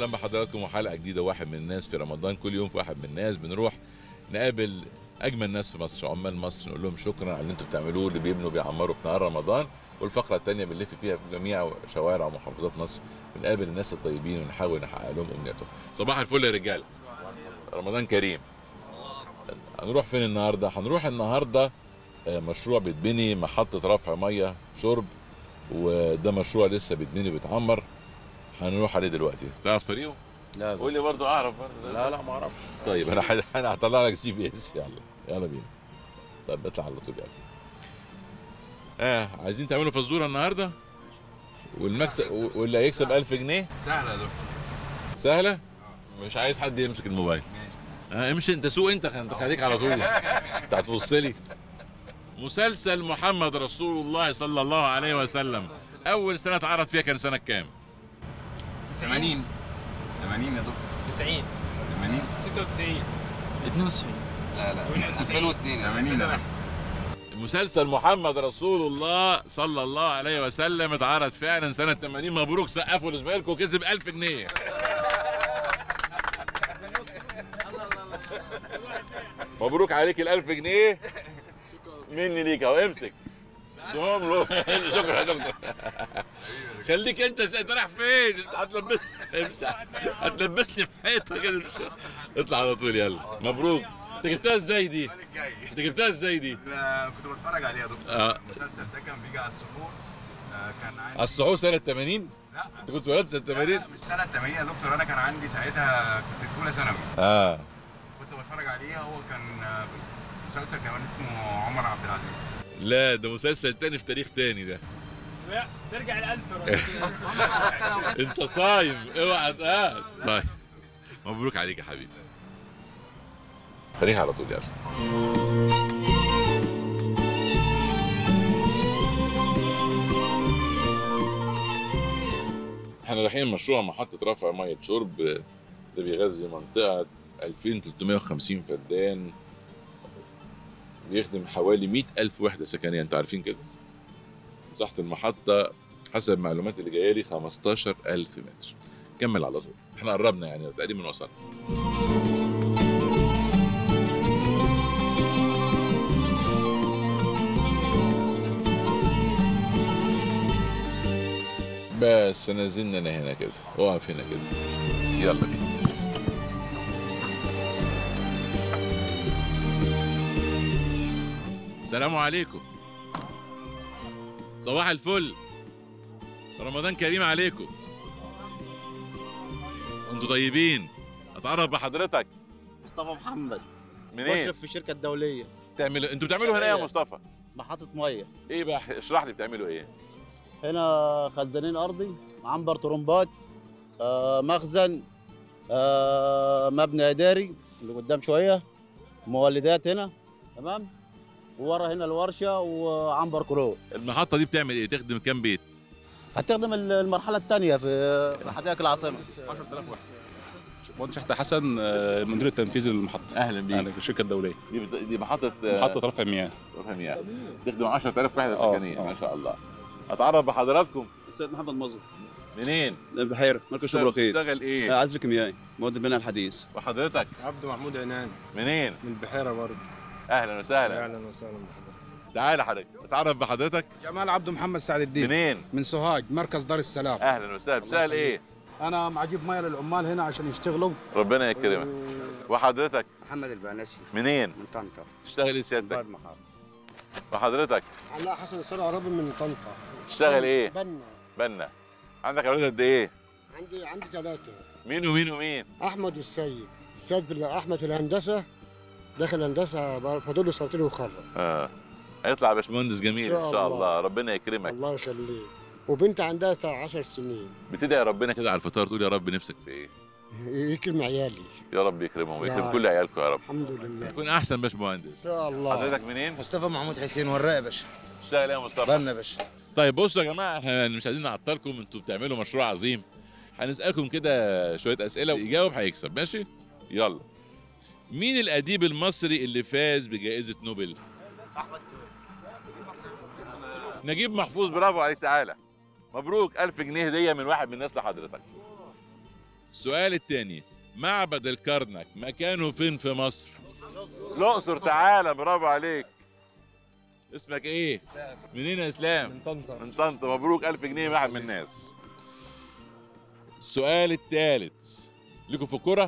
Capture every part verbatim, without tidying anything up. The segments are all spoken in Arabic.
اهلا بحضراتكم وحلقه جديده واحد من الناس في رمضان. كل يوم في واحد من الناس بنروح نقابل اجمل ناس في مصر، عمال مصر، نقول لهم شكرا على اللي انتم بتعملوه، اللي بيبنوا بيعمروا في نهار رمضان. والفقره الثانيه بنلف فيها في جميع شوارع ومحافظات مصر، بنقابل الناس الطيبين ونحاول نحقق لهم امنياتهم. صباح الفل يا رجاله، رمضان كريم. هنروح فين النهارده؟ هنروح النهارده مشروع بيتبني، محطه رفع ميه شرب، وده مشروع لسه بيتبني بيتعمر. هنروح عليه دلوقتي. تعرف طريقه؟ لا قول لي برضه اعرف برضه. لا لا ما اعرفش. طيب انا ح... انا هطلع لك جي بي اس. يلا يلا بينا. طب اطلع على طول. يلا. اه عايزين تعملوا فزوره النهارده؟ والمكسب واللي هيكسب ألف جنيه. سهله يا دكتور. سهله؟ مش عايز حد يمسك الموبايل. ماشي. اه امشي انت، سوق انت، انت خليك على طول. انت هتبص لي. مسلسل محمد رسول الله صلى الله عليه وسلم اول سنه اتعرض فيها كان سنه كام؟ ثمانين. ثمانين يا دكتور. تسعين. ثمانين. ستة وتسعين. اثنين وتسعين. لا لا ألفين واثنين. ثمانين يا دكتور. مسلسل محمد رسول الله صلى الله عليه وسلم اتعرض فعلا سنة ثمانين. مبروك، سقفوا لزمايلكم وكسب ألف جنيه. مبروك عليك الألف جنيه مني ليك اهو. امسك دوم له. شكرا يا دكتور. خليك انت، انت رايح فين؟ هتلبس هتلبسني في حيطه كده. اطلع على طول. يلا مبروك. انت جبتها ازاي دي؟ انت جبتها ازاي دي؟ لا كنت بتفرج عليه يا دكتور. اه المسلسل ده كان بيجي على السحور. آه كان عندي. على السحور سنة ثمانين؟ لا انت كنت ولد سنة ثمانين؟ لا مش سنة ثمانين يا دكتور، انا كان عندي ساعتها كنت في اولى ثانوي. اه كنت بتفرج عليه. هو كان آه، مسلسل كمان اسمه عمر عبد العزيز. لا ده مسلسل تاني في تاريخ تاني ده. لا ترجع الألف يا راجل. انت صايم اوعى. اه طيب مبروك عليك يا حبيبي. خليها على طول. يلا. احنا رايحين مشروع محطة رفع مية شرب، ده بيغذي منطقة ألفين وثلاثمائة وخمسين فدان، بيخدم حوالي مئة ألف وحدة سكنية. انتوا عارفين كده؟ مساحة المحطة حسب المعلومات اللي جاية لي خمستاشر ألف متر. كمل على طول، احنا قربنا يعني تقريبا وصلنا. بس نزلنا هنا كده، اقف هنا كده. يلا بينا. السلام عليكم. صباح الفل. رمضان كريم عليكم. انتوا طيبين. اتعرف بحضرتك. مصطفى محمد. منين؟ بشرف في الشركه الدوليه. بتعملوا انتوا بتعملوا هنا ايه يا مصطفى؟ محطه ميه. ايه بقى؟ اشرح لي بتعملوا ايه؟ هنا خزانين ارضي، عنبر طرمبات، آه مخزن، آه مبنى اداري اللي قدام شويه، مولدات هنا، تمام؟ وورا هنا الورشه وعنبر كلور. المحطة دي بتعمل ايه؟ تخدم كام بيت؟ هتخدم المرحله الثانيه في حدائق العاصمه. عشرة آلاف واحد. مهندس شحتة حسن، المدير التنفيذي للمحطة. اهلا بيك. اهلا بالشركة الدولية. دي بت... دي محطة محطة رفع مياه. رفع مياه. تخدم عشرة آلاف وحدة آه، سكنية. آه. ما شاء الله. اتعرف بحضراتكم. السيد محمد مظهر. منين؟ البحيره، مركز شبرا خيط. تشتغل ايه؟ عزل كيميائي، مواد البناء الحديث. وحضرتك؟ عبد محمود عنان. منين؟ من البحيره برضه. اهلا وسهلا. اهلا وسهلا بحضرتك. تعالى حضرتك. اتعرف بحضرتك. جمال عبد محمد سعد الدين. منين؟ من سوهاج، مركز دار السلام. اهلا وسهلا. بتشتغل ايه؟ انا معجب ميه للعمال هنا عشان يشتغلوا. ربنا يكرمك. وحضرتك؟ محمد البانسي منين؟ من طنطا. تشتغل ايه سيادتك؟ باب محار. وحضرتك؟ علاء حسن السرع عربي من طنطا. تشتغل ايه؟ بنا. بنا. عندك اولاد قد ايه؟ عندي عندي ثلاثه. مين ومين ومين؟ احمد والسيد. السيد بالله احمد في الهندسه، داخل هندسه فاضل له سنتين ويخرج. اه هيطلع باشمهندس جميل ان شاء الله. ربنا يكرمك. الله يخليك. وبنت عندها عشر سنين. بتدعي ربنا كده على الفطار تقول يا رب نفسك في ايه؟ يكرم عيالي. يا رب يكرمهم ويكرم يا كل عيالكم يا رب. الحمد لله. تكون احسن باشمهندس. ان شاء الله. حضرتك منين؟ مصطفى محمود حسين وراء يا باشا. تشتغل ايه يا مصطفى؟ بنا يا باشا. طيب بصوا يا جماعه، احنا مش عايزين نعطلكم، انتوا بتعملوا مشروع عظيم. هنسالكم كده شويه اسئله ويجاوب هيكسب. ماشي؟ يلا. مين الاديب المصري اللي فاز بجائزه نوبل؟ نجيب محفوظ. برافو عليك. تعالى. مبروك ألف جنيه هديه من واحد من الناس لحضرتك. السؤال الثاني، معبد الكرنك مكانه فين في مصر؟ الأقصر. تعالى برافو عليك. اسمك ايه؟ منين يا اسلام؟ من طنطا. من طنطا. مبروك ألف جنيه واحد من الناس. السؤال الثالث لكم في الكرة.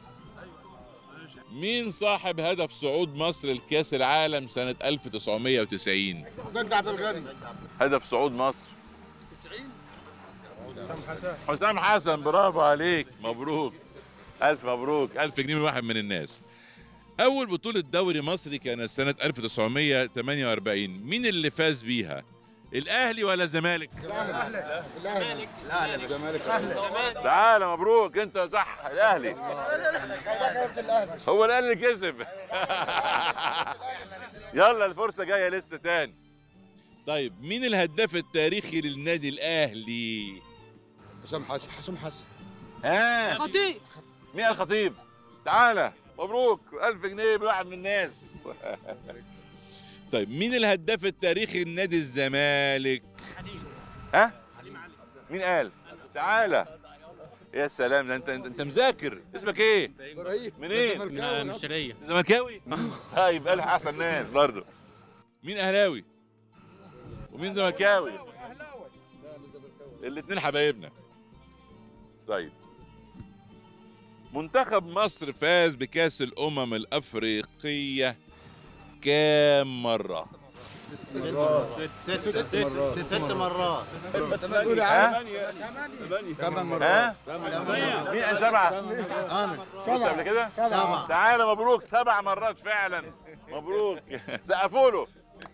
مين صاحب هدف صعود مصر لكأس العالم سنة ألف وتسعمية وتسعين؟ جد عبد الغني. هدف صعود مصر تسعين. حسام حسن. حسام حسن. برافو عليك. مبروك. ألف مبروك. ألف جنيه من واحد من الناس. أول بطولة دوري مصري كانت سنة ألف وتسعمية وتمانية وأربعين، مين اللي فاز بيها؟ الأهلي ولا الزمالك؟ الأهلي. الأهلي. الأهلي. الزمالك. تعالى مبروك. أنت صح. الأهلي. هو الأهلي اللي كسب. يلا الفرصة جاية لسه تاني. طيب مين الهداف التاريخي للنادي الأهلي؟ حسام حسن. حسام حسن. ها؟ خطيب. مين الخطيب؟ تعالى مبروك. ألف جنيه بواحد من الناس. طيب مين الهداف التاريخي لنادي الزمالك؟ ها؟ مين قال؟ تعالى. يا سلام، ده انت انت مذاكر. اسمك ايه؟ ابراهيم. منين؟ من الشرقية. زملكاوي؟ طيب ألف احسن ناس برضه. مين اهلاوي؟ ومين زملكاوي؟ الاثنين حبايبنا. طيب منتخب مصر فاز بكأس الأمم الأفريقية كام مرة؟ ست مرات. ست مرات. ست مرات. ثمان مرات. ها؟ مين قال سبعة؟ أنا. سبعة قبل كده؟ سبعة. تعالى مبروك. سبع مرات فعلا. مبروك. سقفوا له.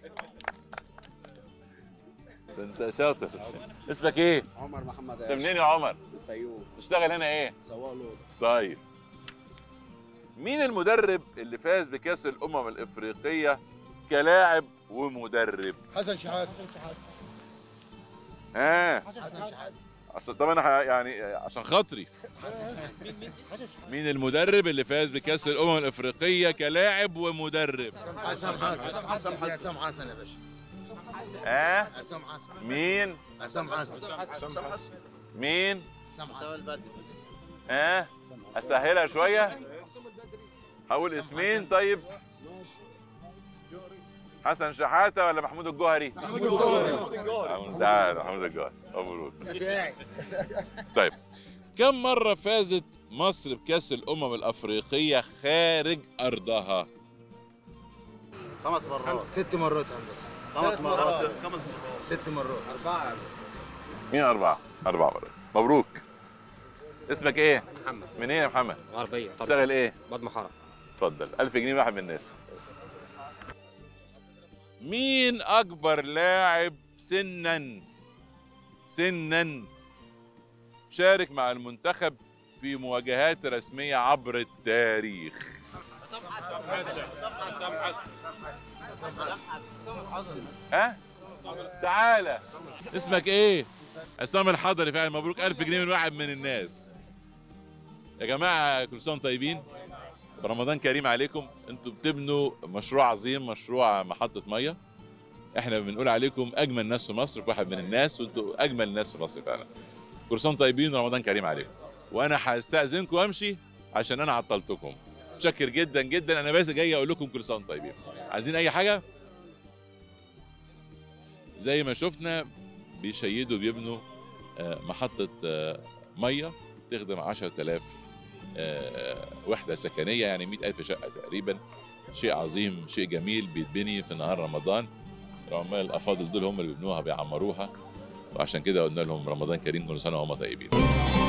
ده انت شاطر. اسمك ايه؟ عمر محمد انت منين يا عمر؟ الفيوم. تشتغل هنا ايه؟ سواق لود. طيب مين المدرب اللي فاز بكأس الأمم الإفريقية كلاعب ومدرب؟ حسن شحات. ها؟ عشان طبعا انا ح- يعني عشان خاطري. مين المدرب اللي فاز بكأس الأمم الإفريقية كلاعب ومدرب؟ حسام حسن. حسام حسن. حسام حسن يا باشا. ها؟ حسام حسن. مين؟ حسام حسن. حسام حسن. مين؟ حسام حسن. ها؟ أسهلها شوية؟ هقول اسمين. طيب حسن شحاتة ولا محمود الجوهري؟ محمود الجوهري. تعال محمود الجوهري. مبروك. طيب كم مرة فازت مصر بكأس الأمم الأفريقية خارج أرضها؟ خمس مرات. ست مرات هندسة. خمس مرات. خمس مرات. ست مرات. أربعة. مين أربعة؟ أربعة مرات. مبروك. اسمك إيه؟ محمد. منين يا محمد؟ غربية. تشتغل إيه؟ بض محرم. اتفضل. ألف جنيه واحد من الناس. مين أكبر لاعب سنا سنا شارك مع المنتخب في مواجهات رسمية عبر التاريخ؟ ها؟ تعالى. اسمك ايه؟ عصام الحضري فعلا. مبروك. ألف جنيه من واحد من الناس. يا جماعة كل سنة وانتم طيبين. رمضان كريم عليكم. انتوا بتبنوا مشروع عظيم، مشروع محطة مية. احنا بنقول عليكم اجمل ناس في مصر، واحد من الناس، وانتوا اجمل ناس في مصر فعلا. كل سنة طيبين ورمضان كريم عليكم. وانا هستأذنكم وامشي عشان انا عطلتكم. متشكر جدا جدا. انا بس جاي اقول لكم كل سنة طيبين. عايزين اي حاجة؟ زي ما شفنا بيشيدوا بيبنوا محطة مية تخدم عشرة آلاف وحدة سكنية، يعني مئة ألف شقة تقريبا. شيء عظيم، شيء جميل بيتبني في نهار رمضان. العمال الأفاضل دول هم اللي بيبنوها بيعمروها، وعشان كده قلنا لهم رمضان كريم، كل سنة وهم طيبين.